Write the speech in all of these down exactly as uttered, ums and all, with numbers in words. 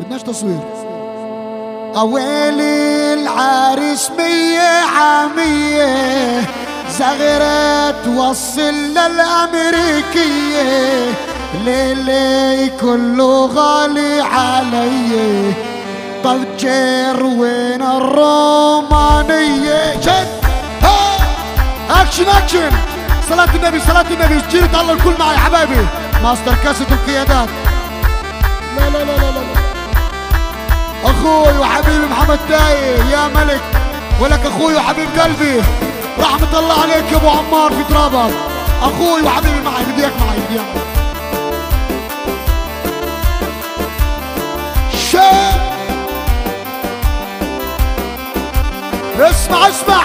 بدناش تصوير. اويلي العريس مية عامية زغرة توصل للأمريكية ليلي كله غالي علي طجر وين الرومانية شد ها اكشن اكشن صلاة النبي صلاة النبي جيرة الله الكل معي حبايبي ماستر كاسة القيادات. لا لا لا لا لا اخوي وحبيبي محمد تايه يا ملك ولك اخوي وحبيب قلبي رحمة الله عليك يا ابو عمار في ترابك اخوي وحبيبي معي بدي اياك معي بدي اياك شيء. اسمع اسمع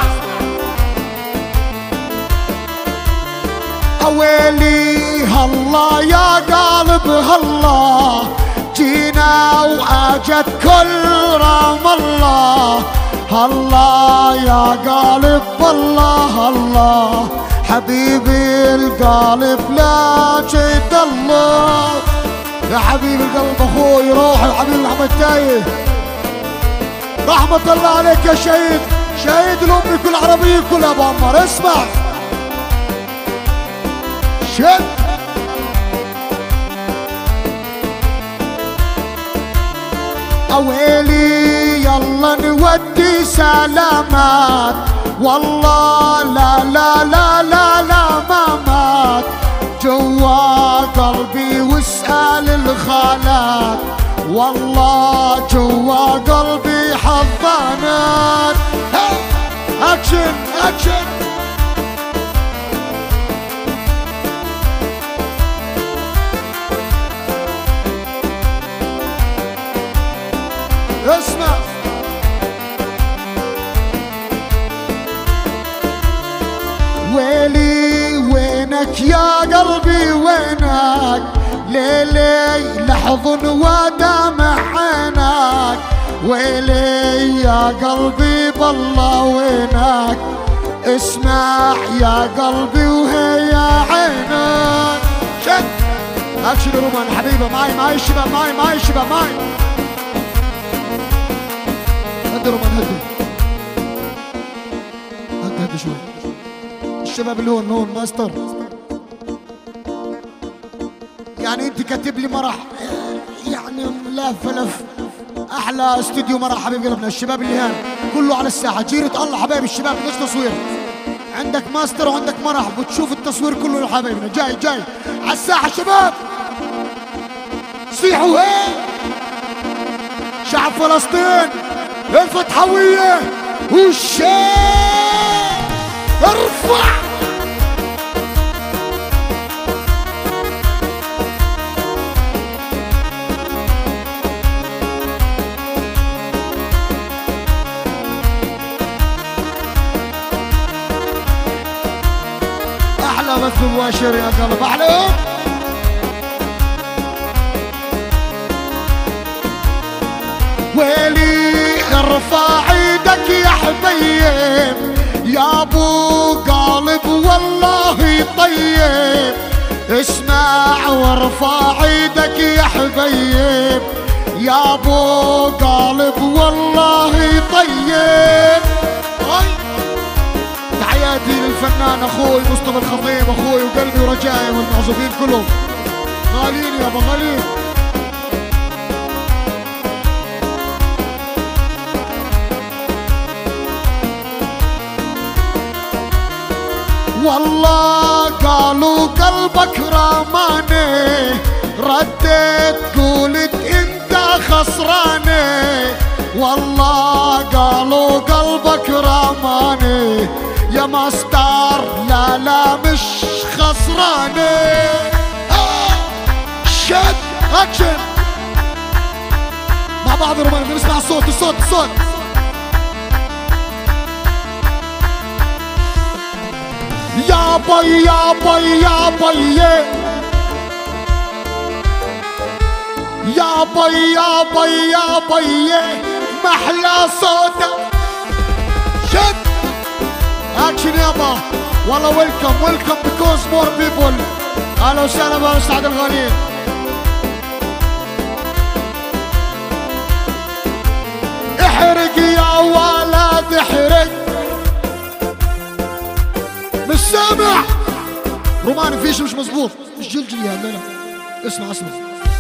اويلي هلا يا قلب هلا جينا واجت كل رام الله هلا يا قلب والله هلا حبيبي القلب لا جد الله يا حبيبي القلب اخوي روحي وحبيبي محمد تايه رحمة الله عليك يا شهيد شهيد الأمة كل عربية كل أبو عمار. اسمع شد اويلي يلا نودي سلامات والله لا لا لا لا لا ما مات جوا قلبي واسأل الخالات والله جوا قلبي حضانات. اكشن اكشن اسمع ويلي وينك يا قلبي وينك ليلي لحظن ودمع عينك ويلي يا قلبي بالله وينك اسمع يا قلبي وهي عينك شد اكشن رومان حبيبه معي معي الشباب معي معي الشباب معي هدي رومان هدي هدي هدي شوي الشباب اللي هون هون ماستر يعني انت كاتب لي مرح يعني لف لف احلى استوديو مرح حبيب قلبنا الشباب اللي هان كله على الساحه جيرة الله حبايبي الشباب ليش تصوير عندك ماستر وعندك مرح بتشوف التصوير كله لحبايبنا جاي جاي على الساحه شباب صيحوا هي شعب فلسطين الفتحوية والشيء ارفع احلى بث مباشر يا قلب احلى ويلي ارفع ايدك يا حبيب يا ابو قالب والله طيب اسمع وارفع ايدك يا حبيب يا ابو قالب والله طيب. تحياتي للفنان اخوي مصطفى الخطيب اخوي وقلبي ورجائي والمعزوفين كلهم غاليين يابا غاليين. والله قالوا قلبك رماني رديت قولت انت خسراني والله قالوا قلبك رماني يا ماستر لا لا مش خسراني. آه شد اكشن مع بعض رومان بنسمع الصوت الصوت الصوت يا بي يا بي يا بي يا بي يا بي يا بي محلى صوتك شد اكشن يابا والله ويلكم ويلكم بيكوز مور بيبول اهلا وسهلا بها سعد الغاليين روماني فيش مش مظبوط، مش جلجلي هذا. لا اسمع اسمع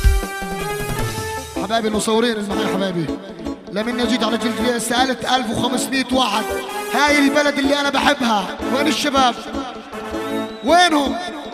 حبايبي المصورين اللي معايا حبايبي، لما جيت على جلجلية سألت ألف وخمسمية واحد هاي البلد اللي أنا بحبها، وين الشباب؟ وينهم؟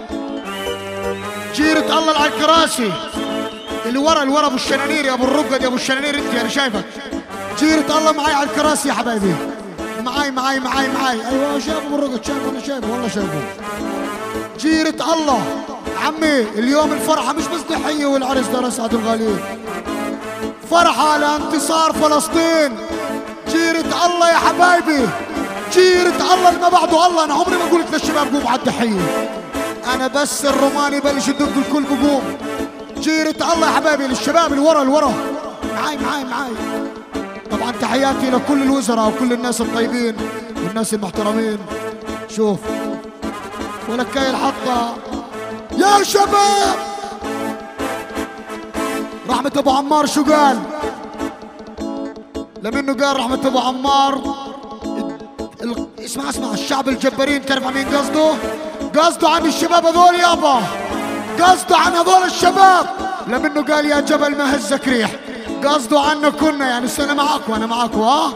جيرة الله على الكراسي اللي ورا اللي ورا ابو الشنانير يا ابو الرقد يا ابو الشنانير انت انا شايفك. جيرة الله معاي على الكراسي يا حبايبي، معاي معاي معاي معاي. ايوه شايف ابو الرقد، شايفه انا شايفه والله شايفه. جيرة الله عمي اليوم الفرحة مش بس ضحية والعرس ده رسعة الغاليين، فرحة على انتصار فلسطين. جيرة الله يا حبايبي، جيرة الله اللي ما بعده الله. انا عمري ما قلت للشباب قوم على الضحية، انا بس الروماني بلش يدق الكل بقوم. جيرة الله يا حبايبي للشباب اللي ورا اللي ورا معاي معاي معاي. طبعا تحياتي لكل الوزراء وكل الناس الطيبين والناس المحترمين. شوف ولكاي الحطة يا شباب. رحمة ابو عمار شو قال؟ لمنه قال رحمة ابو عمار ال... اسمع اسمع الشعب الجبارين، تعرف عن مين قصده؟ قصده عن الشباب هذول يابا، قصده عن هذول الشباب. لمنه قال يا جبل ما هزك ريح، قصده عنا كنا، يعني انا معاكم انا معاكم. ها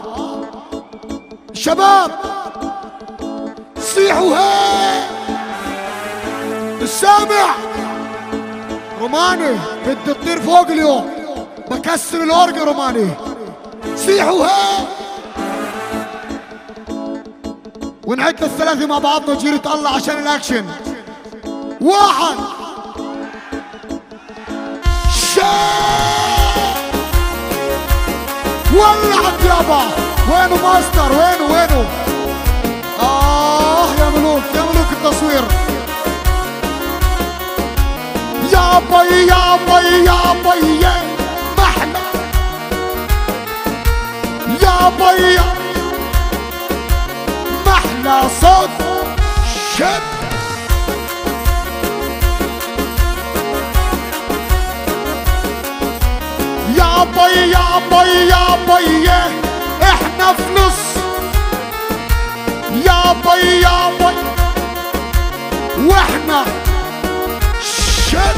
شباب صيحوا هي السامع روماني بدي تطير فوق اليوم، بكسر الورقة روماني. صيحوا هي ونعد الثلاثة مع بعضنا جيرة الله عشان الاكشن. واحد ولعت يابا. وينو ماستر؟ وينو وينو؟ آه يا ملوك يا ملوك التصوير. يا بي يا بي يا بي محلى يا بي محلى صوت شد. يا بي يا بي يا بي احنا في نص. يا بي يا بي واحنا شد.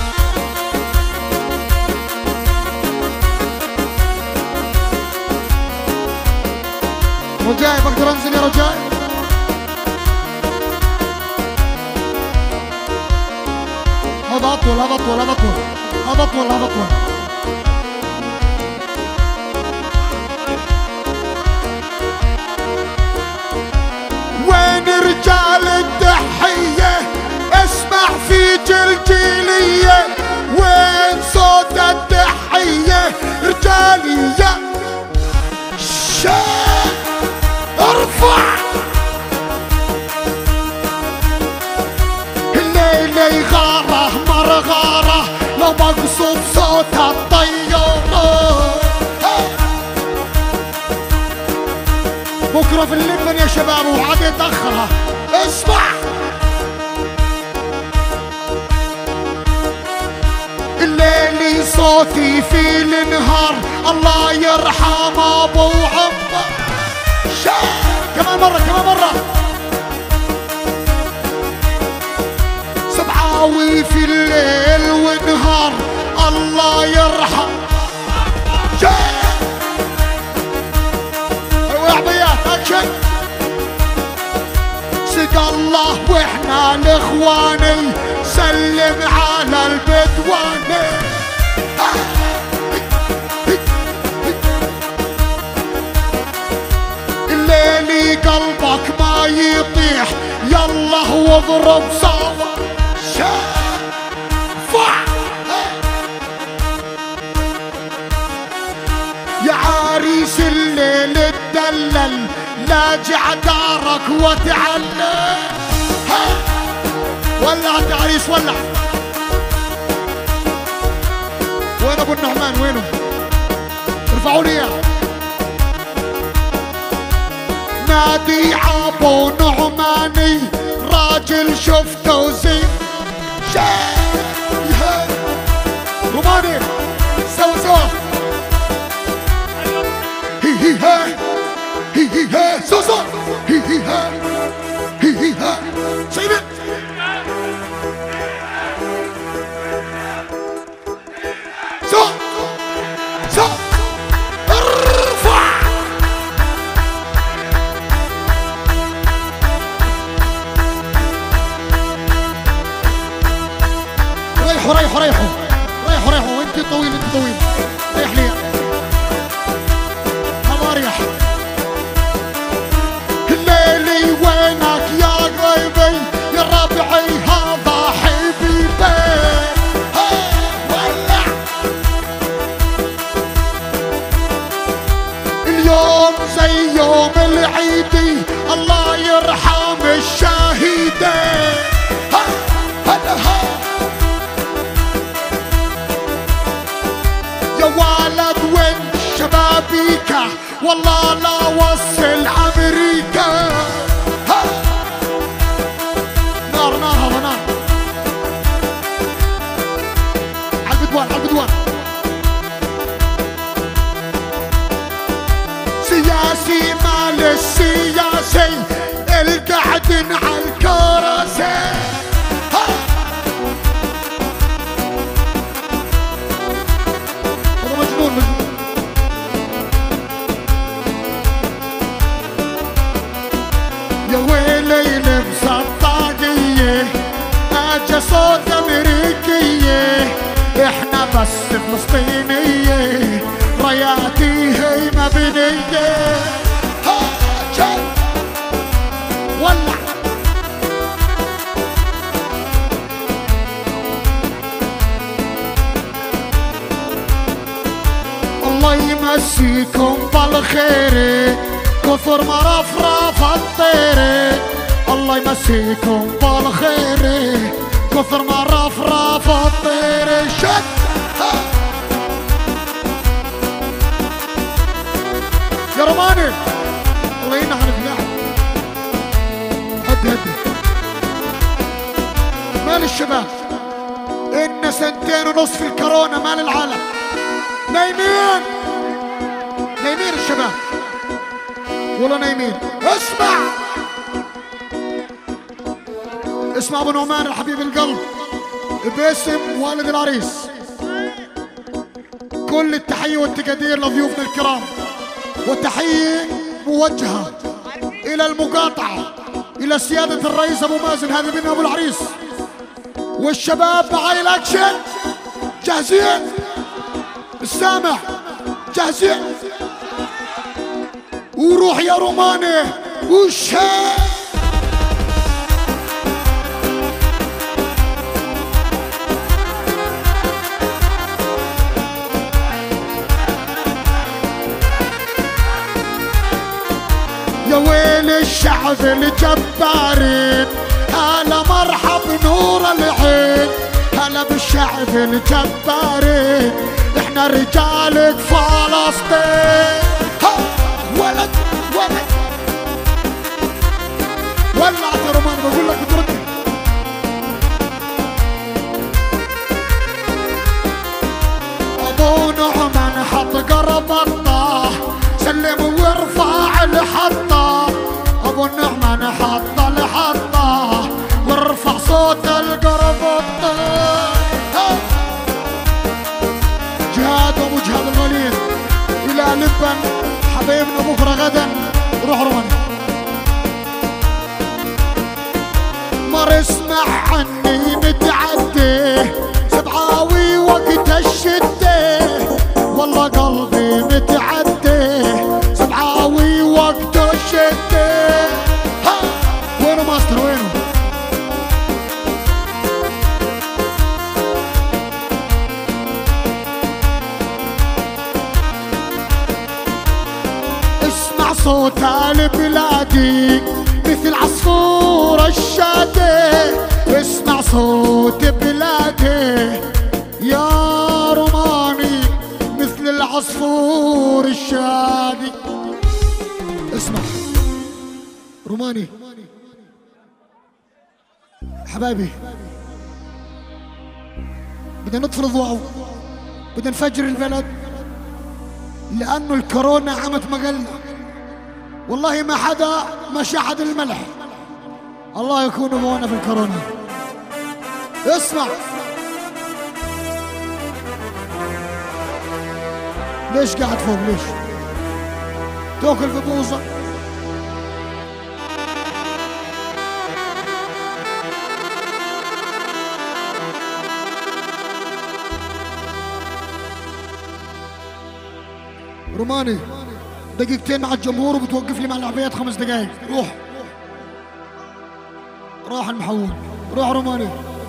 رجاي بقدر انزل يا رجاي؟ هذا اطول هذا اطول هذا اطول هذا اطول هذا اطول. وين رجال التحية؟ اسمع في جلجلية، وين صوت التحية؟ رجالية شاء ارفع الليلة غارة مرغارة لو مقصود صوت الطيارة. بكرة في اللبن يا شباب وعاد يتأخرها. اسمع الليل صوتي في النهار، الله يرحم ابو عمر. كمان مرة كمان مرة. سبعاوي في الليل والنهار، الله يرحم. ايوه يا عبيات اكشن. سقى الله واحنا الاخواني، سلم على البدواني. الليلي قلبك ما يطيح، يلا واضرب صوت شافع. يا عريس الليل اتدلل، لاجع دارك وتعلل. ولع انت عريس ولع. وين ابو النعمان وينه؟ ارفعوا لي اياه. نادي ابو نعماني، راجل شفته زين شاي. روماني سوا سوا. هي هي هاي هي هي هاي سوا سوا. هي هي هاي هي هي هاي. شايفين؟ ريحوا ريحوا ريحوا ريحوا ريحوا انت طويل انت طويل ريح لي هلا ريح الليلي وينك يا غيبي يا ربعي هذا حبيبي ولع اليوم زي يوم العيدي الله يرحم الشهيدين يا ولد وين شبابيكا والله لا وصل امريكا نار نار هذا نار عالبدوان عالبدوان سياسي مال السياسي القعدن عالكراسي هذا مجنون مجنون يا ويلي المصطاقية اجا صوت امريكية احنا بس فلسطينية راياتي هي مبنية ولع الله يمسيكم بالخير كثر ما رفرف الطير الله يمسيكم بالخير كثر ما رفرف الطير شد يا روماني الله ينعم الفلاح هدي هدي مال الشباب إن سنتين ونص في الكورونا مال العالم نايمين نايمين الشباب والله نايمين اسمع اسمع ابو نعمان الحبيب القلب باسم والد العريس كل التحية والتقدير لضيوفنا الكرام والتحية موجهة إلى المقاطعة إلى سيادة الرئيس أبو مازن هذا بنا أبو العريس والشباب معاي الأكشن جاهزين السامع جاهزين وروح يا روماني وشها يا ويل الشعب الجبارين هلا مرحب نور العين هلا بالشعب الجبارين احنا رجالك فلسطين ها ولد ولد ولعت يا رومان بقول لك تردي ابو نعمان حط قرب الله سلم وارفع الحطه ابو النعمان حط الحطه وارفع صوت القرب الطير جهاد ابو جهاد الوليد الى لبن حبيبنا بكره غدا روح روان مر اسمع عني متعدي سبعاوي وقت الشده والله قلبي متعدي سبعاوي وقت الشده ها وينه ماستر وينه اسمع صوت البلادي مثل عصفور الشادي اسمع صوت بلادي يا روماني مثل العصفور الشادي اسمع روماني حبايبي بدنا نطفي الضوء بدنا نفجر البلد لأنه الكورونا عمت مقلنا والله ما حدا ما شحد الملح الله يكون بونا في الكورونا اسمع ليش قاعد فوق ليش تاكل في بوظة روماني دقيقتين مع الجمهور وبتوقف لي مع العبيات خمس دقائق. روح. راح المحول. روح روماني.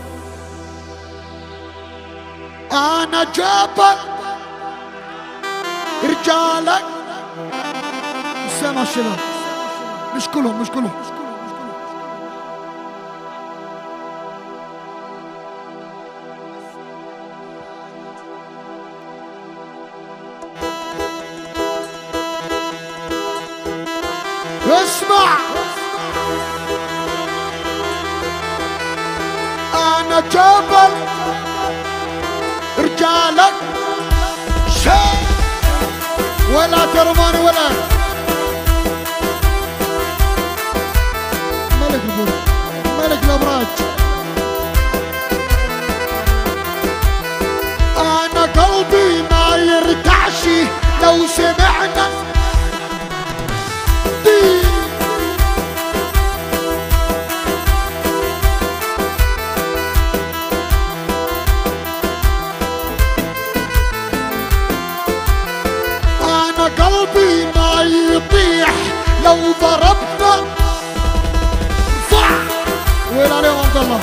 انا جبل رجالك سامع الشباب، مش كلهم مش كلهم اسمع. انا جبل رجالك شيء ولا ترماني ولا ملك البر ملك الابراج. انا قلبي ما يرتعش لو سمعنا دي. قلبي ما يطيح لو ضربنا صح. وين عليهم عبد الله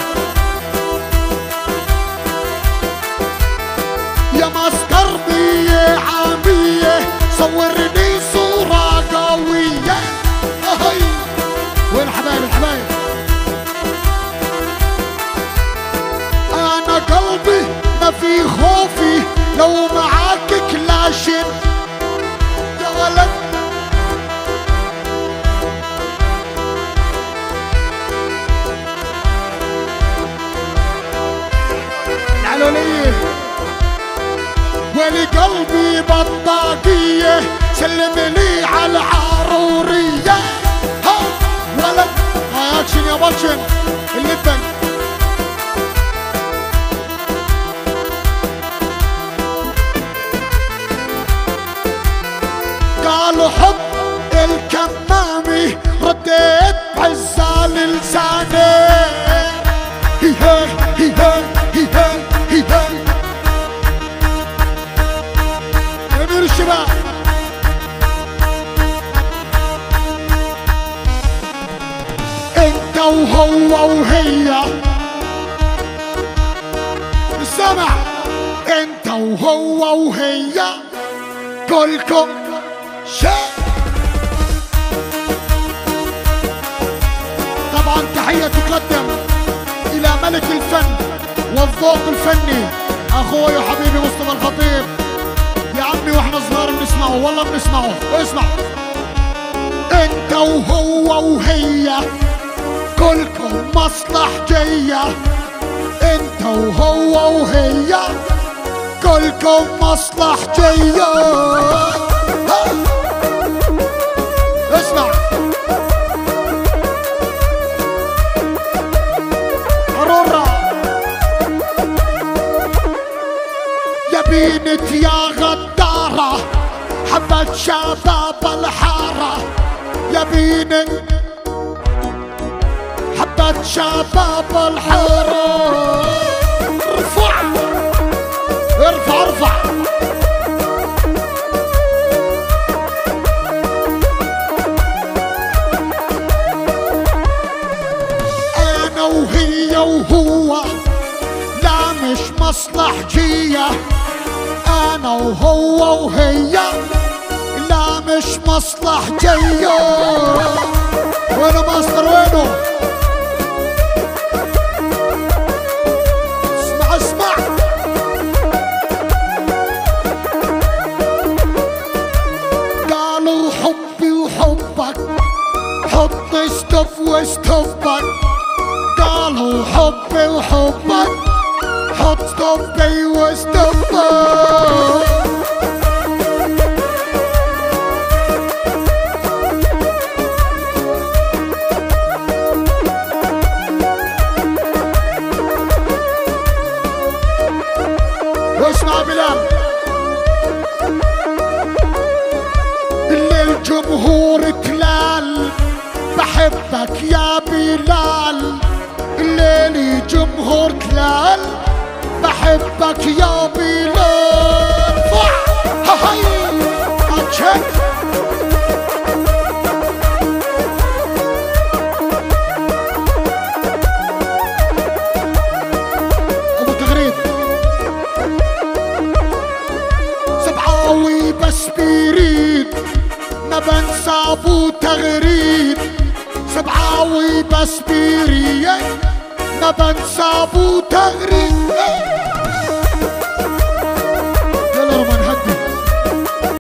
يا مسكربية عامية صورني صورة قوية. اهي وين حبايب الحبايب. انا قلبي ما في خوفي لو معاك كلاشن ولد. العلولية ولقلبي بطاقية سلم لي على العرورية. ها ولد هاي اكشن يا باتشن اللبن. قالوا حب الكمامي رديت بعزال لساني. هي هي هي هي هي هي امير الشباب. انت وهو وهي سمع. انت وهو وهي كلكم شيء. طبعا تحية تقدم إلى ملك الفن والذوق الفني أخوي وحبيبي مصطفى الخطيب. يا عمي واحنا صغار بنسمعه والله بنسمعه. اسمع. انت وهو وهي كلكم مصلحجية. انت وهو وهي كلكم مصلحجية. اسمع. عرورة يا بينت يا غدارة حبت شباب الحارة. يا بينت حبت شباب الحارة. ارفع ارفع ارفع. وهي وهو لا مش مصلحجية. أنا وهو وهي لا مش مصلحجية. وينه ماستر وينه؟ اسمع اسمع. قالوا حبي وحبك حط استف واستفك. قالوا حبي وحبك حط ستوبي وستوبك. واسمع بلال. للجمهور تلال بحبك يا بلال. الليلي جمهور تلال بحبك يا بلال. هاي بسبيرين ما بنسى ابو تغريد سبعاوي بسبيرين ما بنسى ابو تغريد